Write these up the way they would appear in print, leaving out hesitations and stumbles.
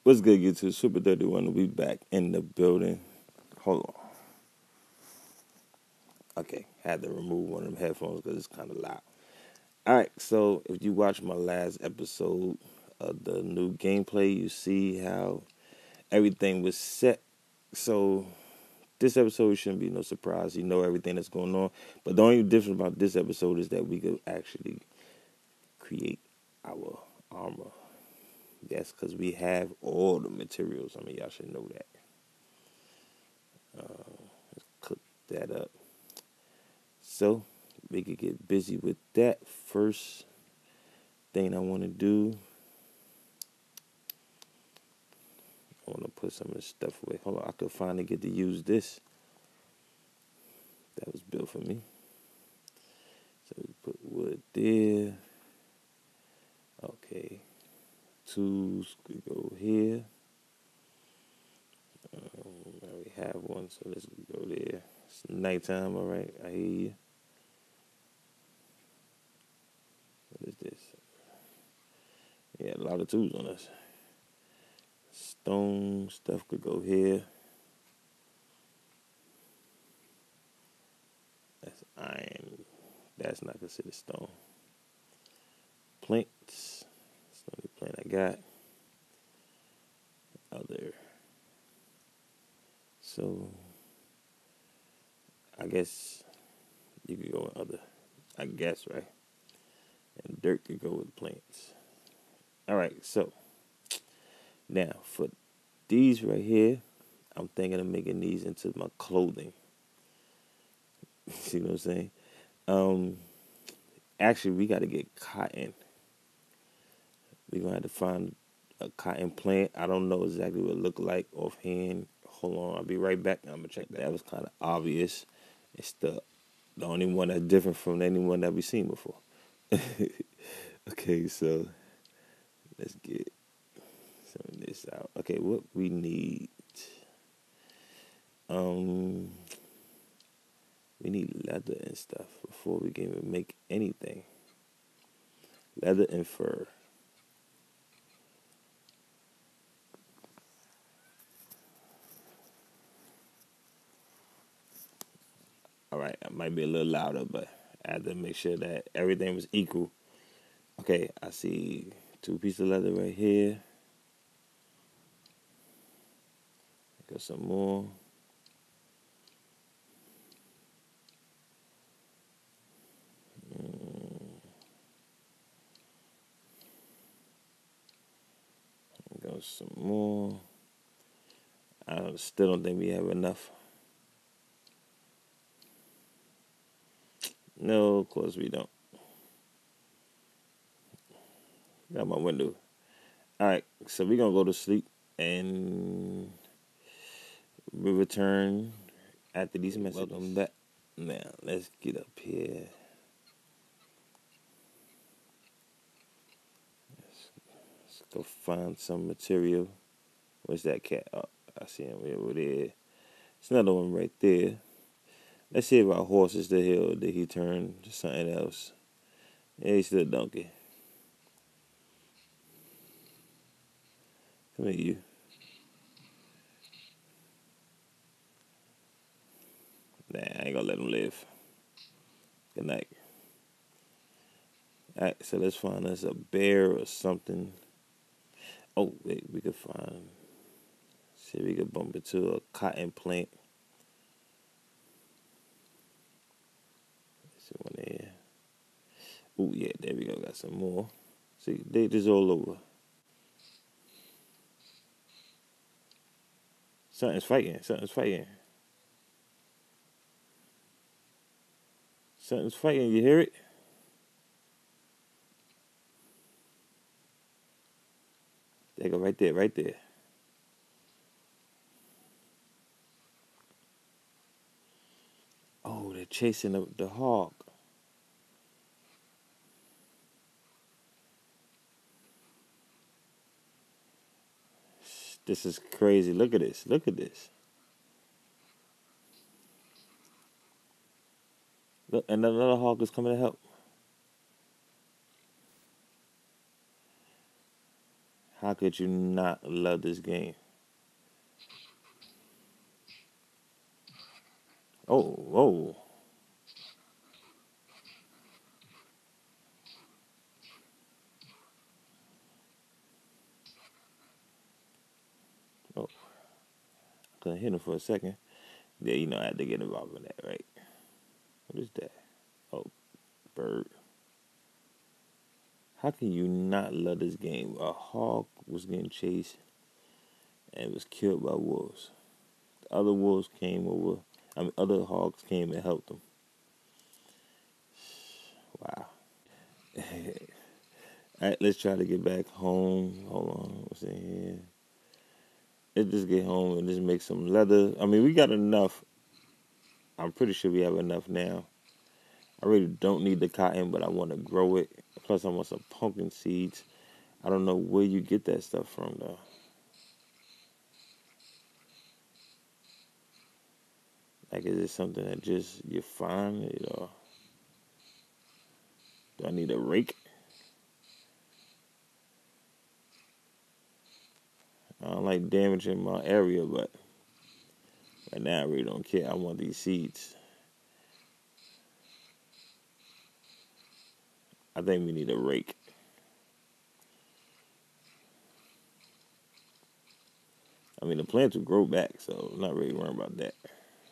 What's good, YouTube? Super 31. We back in the building. Hold on. Okay, had to remove one of them headphones because it's kind of loud. All right, so if you watch my last episode of the new gameplay, you see how everything was set. So this episode shouldn't be no surprise. You know everything that's going on. But the only difference about this episode is that we could actually create our armor. Yes, because we have all the materials. I mean, y'all should know that. Let's cook that up. So, we could get busy with that. First thing I want to do, I want to put some of this stuff away. Hold on, I could finally get to use this. That was built for me. So, we put wood there. Okay. Tools could go here. I already have one, so let's go there. It's nighttime, all right. I hear you. What is this? Yeah, a lot of tools on us. Stone stuff could go here. That's iron. That's not considered stone. Planks. That's the only plant I got. Other. So, I guess you could go with other. I guess, right? And dirt could go with plants. Alright, so. Now, for these right here, I'm thinking of making these into my clothing. See what I'm saying? Actually, we got to get cotton. We're going to have to find a cotton plant. I don't know exactly what it look like offhand. Hold on, I'll be right back. I'm going to check that. That was kind of obvious. It's the only one that's different from anyone that we've seen before. Okay, so let's get some of this out. Okay, what we need. We need leather and stuff before we can even make anything. Leather and fur. All right, I might be a little louder, but I had to make sure that everything was equal. Okay, I see 2 pieces of leather right here. Got some more. Got some more. I still don't think we have enough. No, of course we don't. Got my window. All right, so we're going to go to sleep and we return after these messages. Welcome back. Now, let's get up here. Let's go find some material. Where's that cat? Oh, I see him over there. There's another one right there. Let's see if our horse is still here or did he turn to something else. Yeah, he's still a donkey. Come here, you. Nah, I ain't gonna let him live. Good night. Alright, so let's find us a bear or something. Oh, wait, we could find. See if we could bump into a cotton plant. Let's see one there. Oh, yeah, there we go. Got some more. See, they just all over. Something's fighting. Something's fighting. Something's fighting. You hear it? There you go, right there, right there. Oh, they're chasing the hawk. This is crazy. Look at this. Look at this. Look, and another hawk is coming to help. How could you not love this game? Oh, whoa. Oh, couldn't hit him for a second. Yeah, you know I had to get involved in that, right? What is that? Oh, bird. How can you not love this game? A hawk was getting chased and was killed by wolves. The other wolves came over. Other hawks came and helped them. Wow. All right, let's try to get back home. Hold on, what's in here? Let's just get home and just make some leather. I mean, we got enough. I'm pretty sure we have enough now. I really don't need the cotton, but I want to grow it. Plus, I want some pumpkin seeds. I don't know where you get that stuff from, though. Like, is it something that just you find it, or do I need a rake? I don't like damaging my area, but right now I really don't care. I want these seeds. I think we need a rake. I mean, the plants will grow back, so I'm not really worried about that.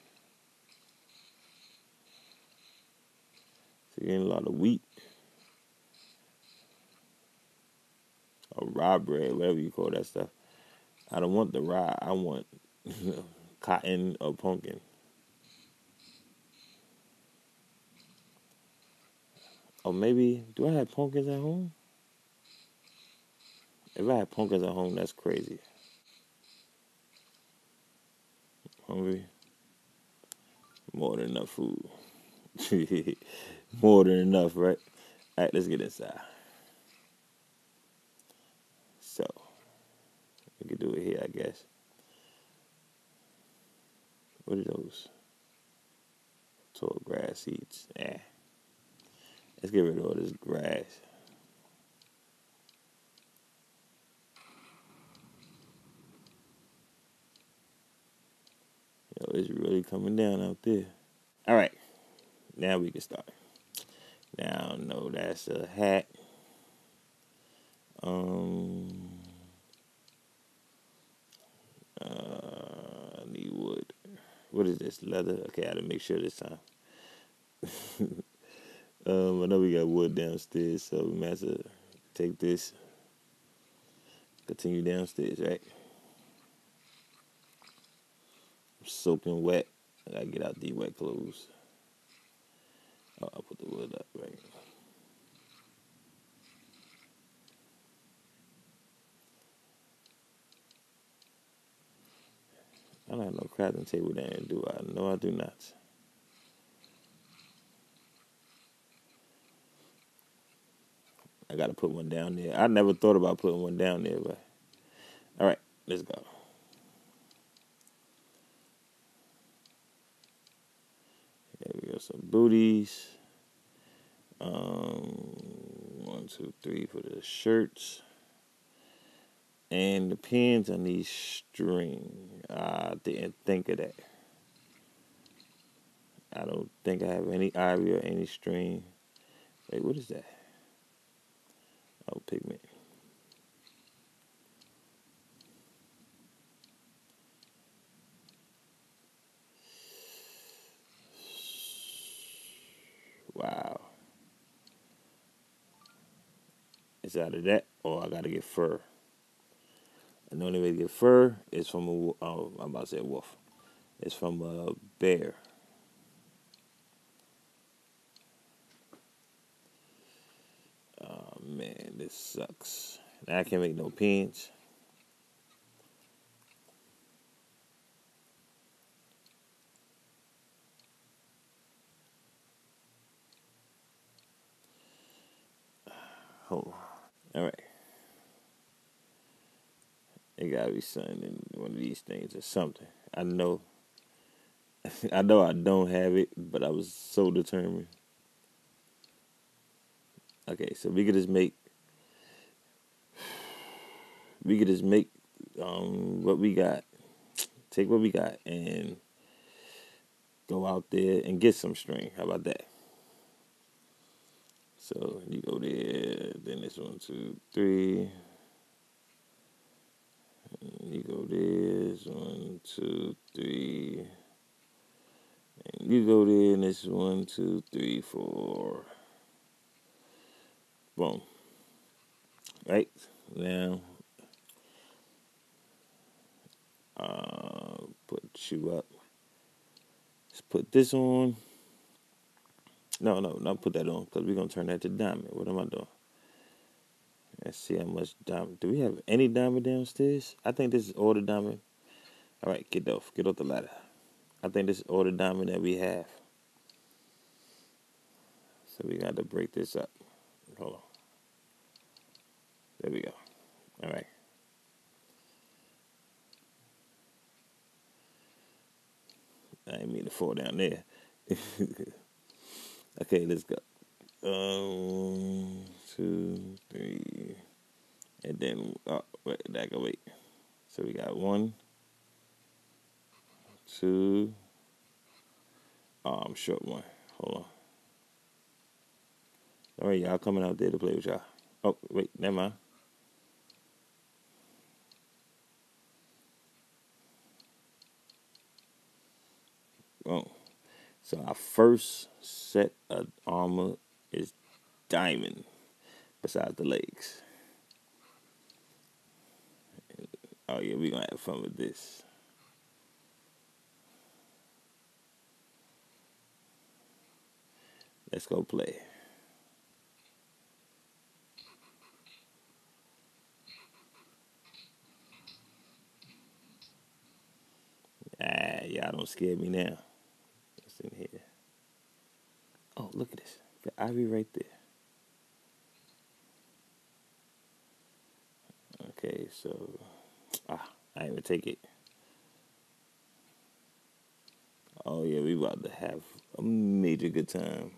So you're getting a lot of wheat, or rye bread, whatever you call that stuff. I don't want the rye. I want cotton or pumpkin. Or maybe, do I have pumpkins at home? If I have pumpkins at home, that's crazy. Hungry? More than enough food. More than enough, right? All right, let's get inside. So, we can do it here, I guess. What are those? Tall grass seeds. Let's get rid of all this grass. Yo, it's really coming down out there. All right, now we can start. Now, no, that's a hat. I need wood. What is this? Leather? Okay, I had to make sure this time. I know we got wood downstairs, so we might have to take this, continue downstairs, right? I'm soaking wet. I gotta get out these wet clothes. Oh, I'll put the wood up, right? I don't have no crafting table down here, do I? No, I do not. I gotta put one down there. I never thought about putting one down there, but all right, let's go. There we go. Some booties. 1, 2, 3 for the shirts. And the pins, I need string. I didn't think of that. I don't think I have any ivory or any string. Wait, what is that? Oh, pigment. Wow. It's out of that, or I gotta get fur. And the only way to get fur is from I'm about to say a wolf. It's from a bear. Oh man, this sucks. Now I can't make no pins. Hold on. All right. It gotta be something in one of these things or something. I know. I know I don't have it, but I was so determined. Okay, so we could just make we could just make what we got, take what we got, and go out there and get some string. How about that? So you go there, then it's 1, 2, 3. You go there, it's 1, 2, 3. And you go there, and it's 1, 2, 3, 4. Boom. Right? Now, put you up. Let's put this on. No, not put that on, because we're going to turn that to diamond. What am I doing? Let's see how much diamond. Do we have any diamond downstairs? I think this is all the diamond. All right, get off the ladder. I think this is all the diamond that we have. So we got to break this up. Hold on. There we go. All right. I didn't mean to fall down there. Okay, let's go. 2, 3, and then wait. So we got 1, 2. Oh, I'm short one. Hold on. All right, y'all coming out there to play with y'all. Oh, wait, never mind. Oh, so our first set of armor is diamond, besides the legs. Oh yeah, we're gonna have fun with this. Let's go play. Y'all don't scare me now. What's in here? Oh, look at this. Got ivy right there. Okay, so I ain't even take it. Oh yeah, we about to have a major good time.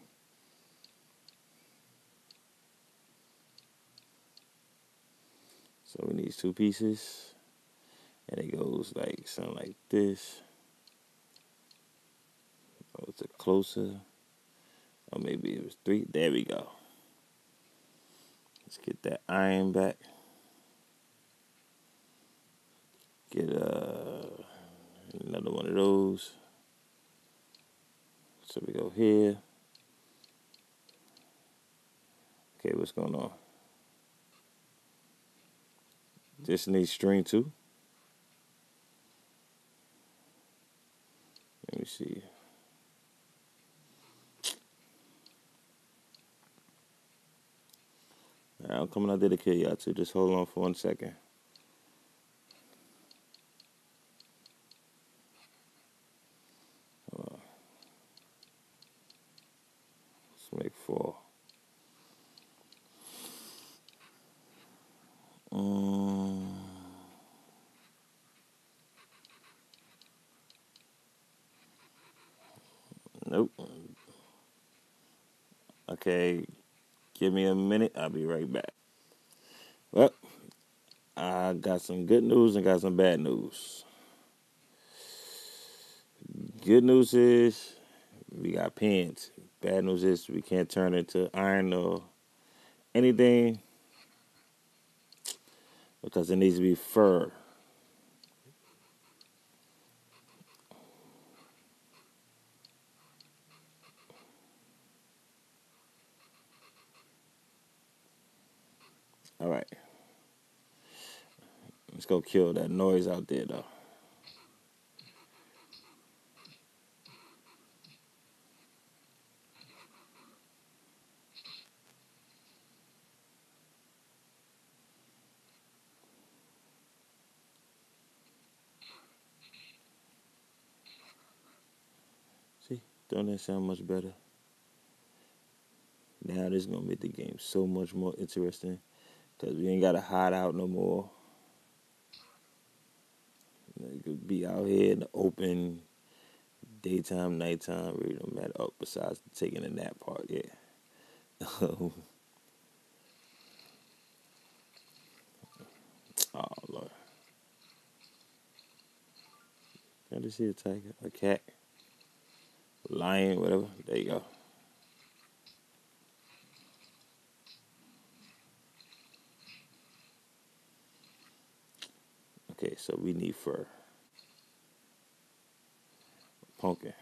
So we need 2 pieces, and it goes like something like this. Oh, it's a closer, or maybe it was 3. There we go. Let's get that iron back. Get another one of those. So we go here. Okay, what's going on? This needs string too. Let me see. All right, I'm coming out there to kill y'all too. Just hold on for 1 second. Let's make 4. Nope. Okay, give me a minute. I'll be right back. Well, I got some good news and got some bad news. Good news is we got pins. Bad news is we can't turn it to iron or anything because it needs to be fur. All right. Let's go kill that noise out there, though. See? Don't that sound much better? Now this is going to make the game so much more interesting because we ain't got to hide out no more. You could be out here in the open, daytime, nighttime, really don't matter. Oh, besides taking a nap part, yeah. Oh to see a tiger, a cat, lion, whatever. There you go. Okay, so we need fur. Pumpkin.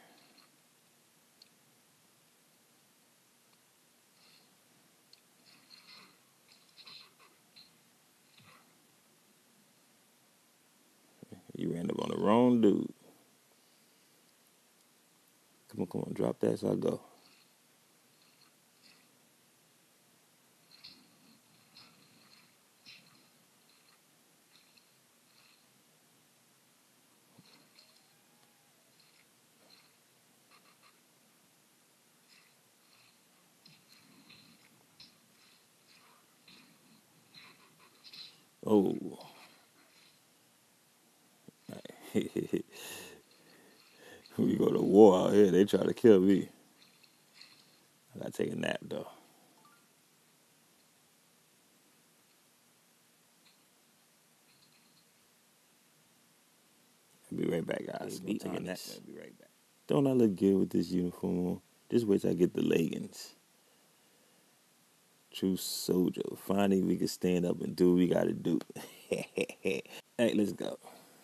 You ran up on the wrong dude. Come on, drop that so I go. Oh. We go to war out here. They try to kill me. I gotta take a nap though. I'll be right back, guys. Be take a nap. I'll be right back. Don't I look good with this uniform on? Just wait till I get the leggings. True soldier. Finally, we can stand up and do what we gotta do. Hey, let's go.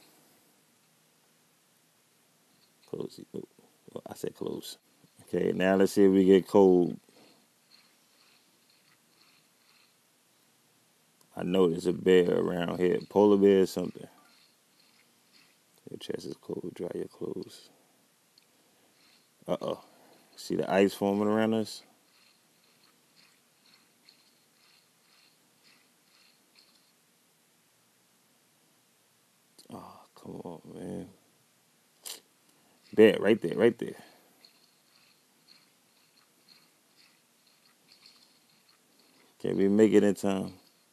Close. Oh, I said close. Okay, now let's see if we get cold. I know there's a bear around here. Polar bear or something. Your chest is cold. Dry your clothes. Uh-oh. See the ice forming around us? Oh, come on, man. Bear, right there, right there. Can we make it in time?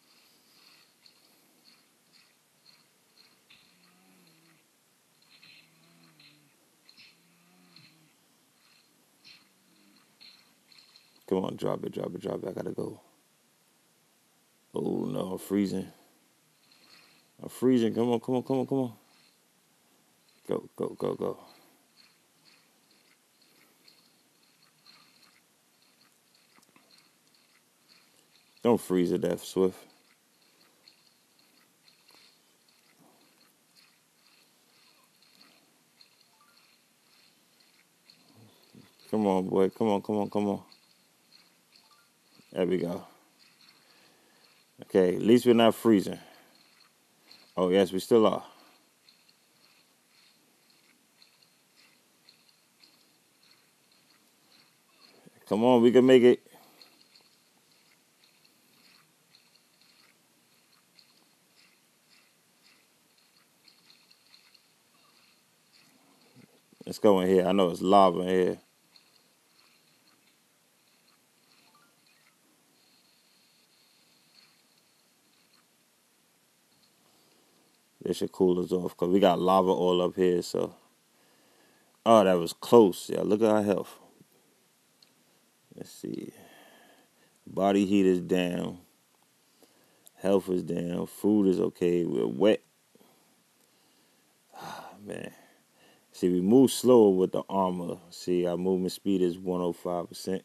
Come on, drop it, drop it, drop it. I gotta go. Oh, no, I'm freezing. I'm freezing. Come on, come on, come on, come on. Go, go, go, go. Don't freeze to death, Swift. Come on, boy. Come on, come on, come on. There we go. Okay, at least we're not freezing. Oh, yes, we still are. Come on, we can make it. Let's go in here. I know it's lava in here. This should cool us off because we got lava all up here. So, oh, that was close. Yeah, look at our health. Let's see. Body heat is down. Health is down. Food is okay. We're wet. Ah, man. See, we move slower with the armor. See, our movement speed is 105%.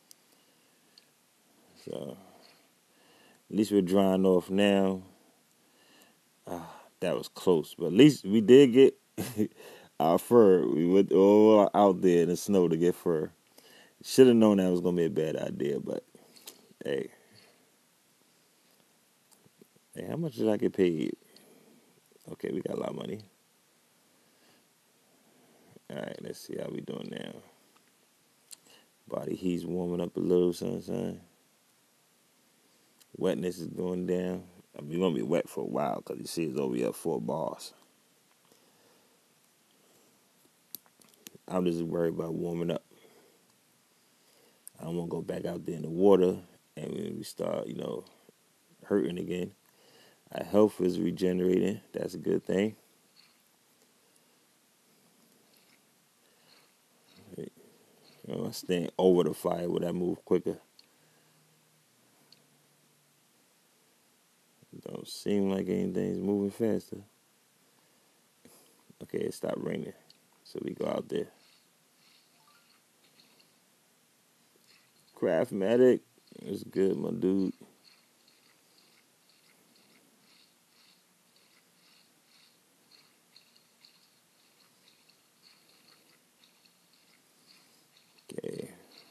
So, at least we're drying off now. Ah, that was close. But at least we did get our fur. We went all out there in the snow to get fur. Should have known that was going to be a bad idea, but hey. Hey, how much did I get paid? Okay, we got a lot of money. All right, let's see how we doing now. Body heat's warming up a little, sunshine. Wetness is going down. I mean, we're going to be wet for a while because you see it's over here at 4 bars. I'm just worried about warming up. I don't want to go back out there in the water and when we start, hurting again. Our health is regenerating. That's a good thing. Staying over the fire would I move quicker. Don't seem like anything's moving faster. Okay, it stopped raining. So we go out there. Craftmatic. It's good, my dude. Okay.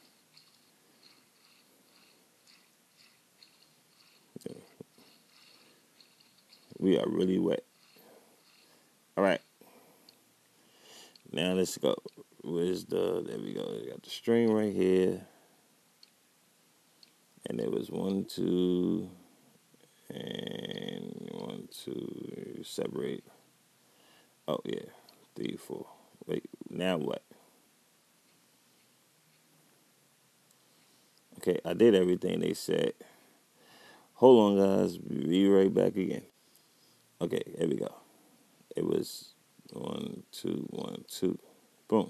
We are really wet. All right. Now let's go. Where's the, there we go. We got the string right here. And there was 1, 2, and 1, 2, separate. Oh, yeah. 3, 4. Wait, now what? Okay, I did everything they said. Hold on, guys. Be right back again. Okay, here we go. It was 1, 2, 1, 2. Boom.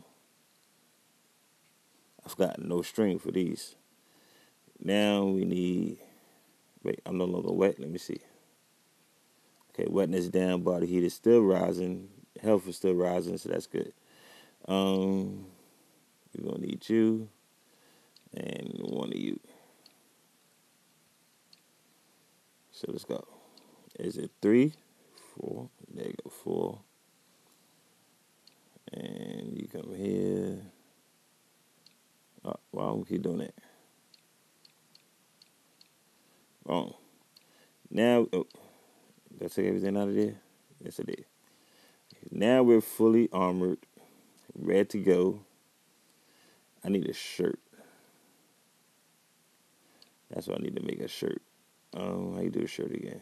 I forgot no string for these. Now we need, wait, I'm no longer wet. Let me see. Okay, wetness down, body heat is still rising. Health is still rising, so that's good. We're going to need you and one of you. So let's go. Is it 3, 4? There you go, 4. And you come here. Oh, why don't we keep doing that? Wrong. Now, oh, did I take everything out of there? Yes, I did. Now we're fully armored, ready to go. I need a shirt. That's what I need to make a shirt. How you do a shirt again?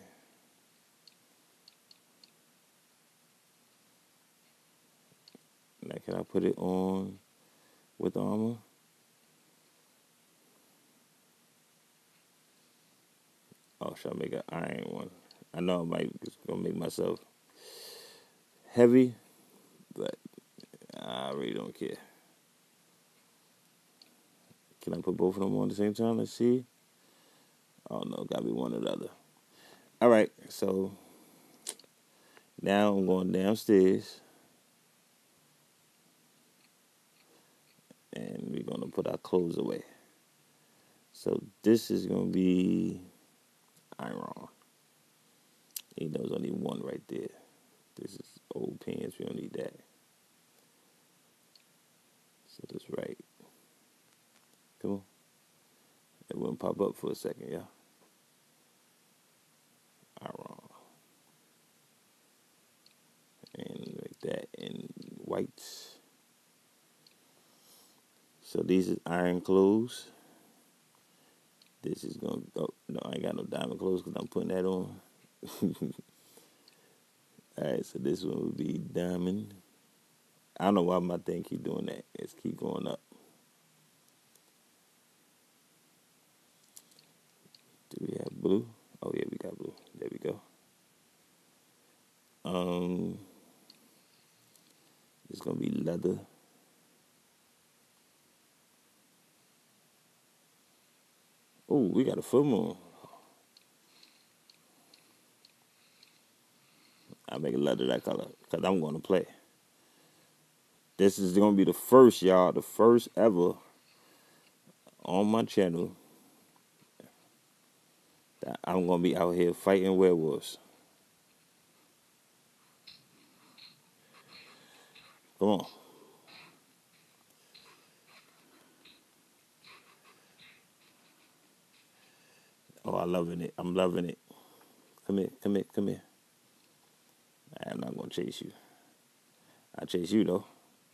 Now, can I put it on with armor? Oh, should I make an iron one? I know I might just gonna make myself heavy, but I really don't care. Can I put both of them on at the same time? Let's see. Oh no, gotta be one or the other. All right, so now I'm going downstairs, and we're gonna put our clothes away. So this is gonna be iron. You know, there's only one right there. This is old pants. We don't need that. So that's right. Come on. It wouldn't pop up for a second, yeah. Iron. And like that in whites. So these is iron clothes. This is gonna, oh no, I ain't got no diamond clothes because I'm putting that on. Alright, so this one would be diamond. I don't know why my thing keep doing that. It's keep going up. Do we have blue? Oh yeah, we got blue. There we go. It's gonna be leather. Oh, we got a full moon. I make a leather that color because I'm gonna play. This is gonna be the first, y'all, the first ever on my channel that I'm gonna be out here fighting werewolves. Come on. Oh, I'm loving it. I'm loving it. Come here, come here, come here. I'm not gonna chase you. I chase you though.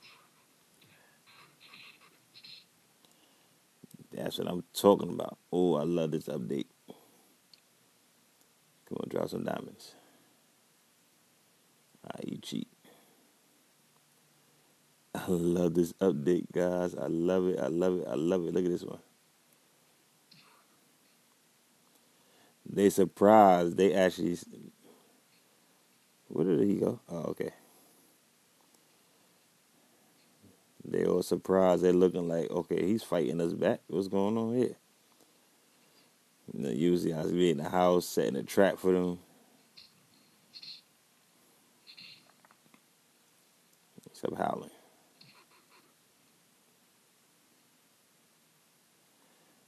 That's what I'm talking about. Oh, I love this update. Come on, drop some diamonds. You cheat. I love this update, guys. I love it. I love it. I love it. Look at this one. They surprised. They actually. Where did he go? Oh, okay. They all surprised. They're looking like, okay, he's fighting us back. What's going on here? You know, usually I was be in the house setting a trap for them. Stop howling.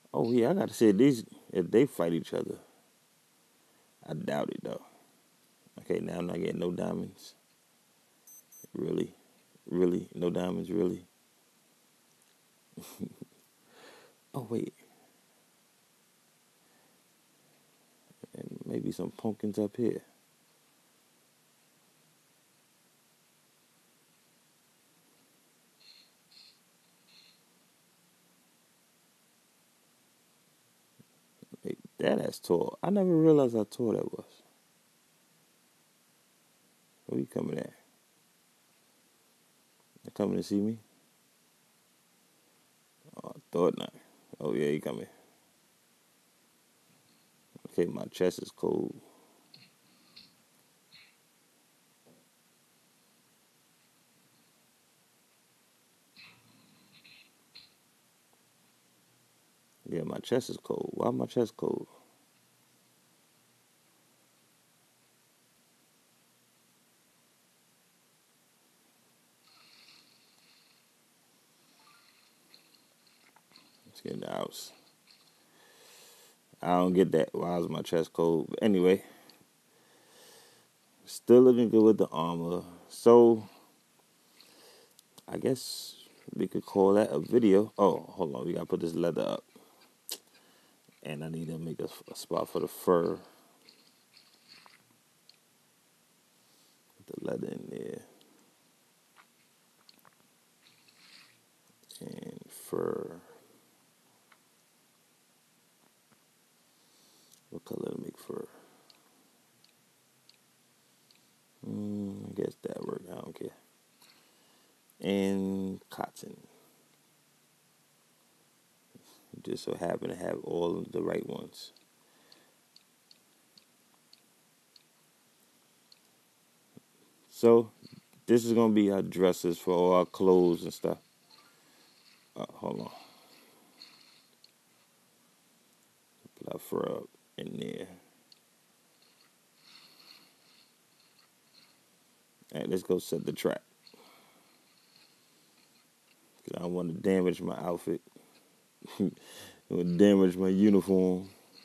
Oh yeah, I gotta say these if they fight each other. I doubt it though. Okay, now I'm not getting no diamonds. Really? Really? No diamonds, really? Oh wait. And maybe some pumpkins up here. Wait, that's tall. I never realized how tall that was. Where you coming at? You coming to see me? Oh, I thought not. Oh yeah, you coming. Okay, my chest is cold. Yeah, my chest is cold. Why my chest cold? Let's get in the house. I don't get that. Why is my chest cold? But anyway, still looking good with the armor. So, I guess we could call that a video. Oh, hold on. We gotta put this leather up. And I need to make a spot for the fur. Put the leather in there. And fur. What color to make fur? I guess that work. I don't care. And cotton. Just so happen to have all of the right ones. So this is gonna be our dresses for all our clothes and stuff. Hold on. Put our fur up in there. All right, let's go set the trap. Cause I don't want to damage my outfit. It would damage my uniform.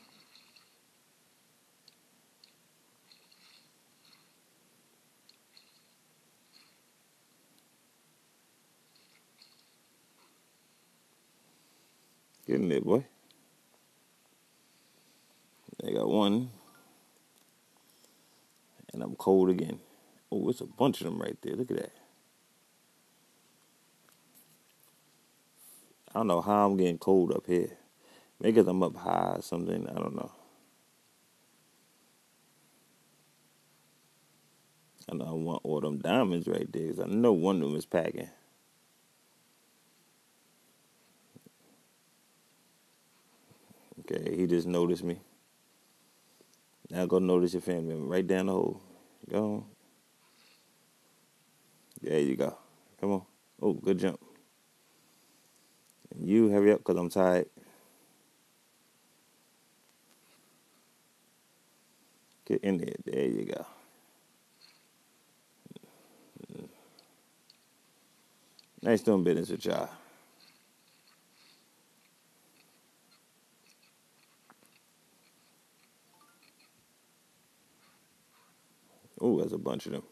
Get in there, boy. I got one. And I'm cold again. Oh, it's a bunch of them right there. Look at that. I don't know how I'm getting cold up here. Maybe because I'm up high or something. I don't know. I know I want all them diamonds right there because I know one of them is packing. Okay, he just noticed me. Now go notice your family member right down the hole. Go on. There you go. Come on. Oh, good jump. And you hurry up because I'm tired. Get in there. There you go. Nice doing business with y'all. Oh, there's a bunch of them.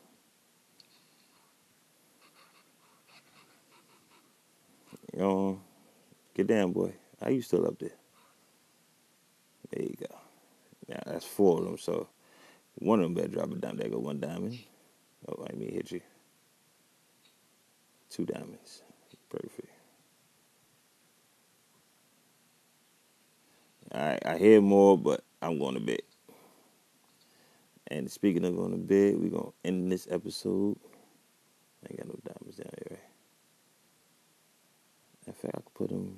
Go on. Get down, boy. How you still up there? There you go. Now that's four of them, so one of them better drop it down. There go one diamond. Oh, I mean hit you. Two diamonds. Perfect. Alright, I hear more, but I'm going to bed. And speaking of going to bed, we're going to end this episode. I ain't got no diamonds down here, right? In fact, I could put them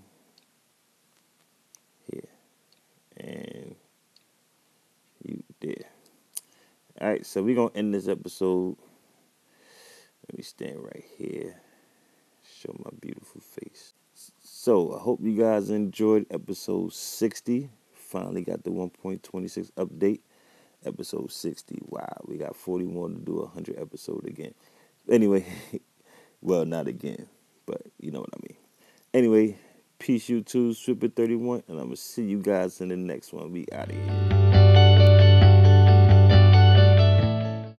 here. And you there. Alright, so we're going to end this episode. Let me stand right here. Show my beautiful face. So, I hope you guys enjoyed episode 60. Finally got the 1.26 update. Episode 60. Wow, we got 40 more to do 100 episode again. Anyway, well, not again, but you know what I mean. Anyway, peace. Peace, YouTube, Super 31, and I'm going to see you guys in the next one. We out of here.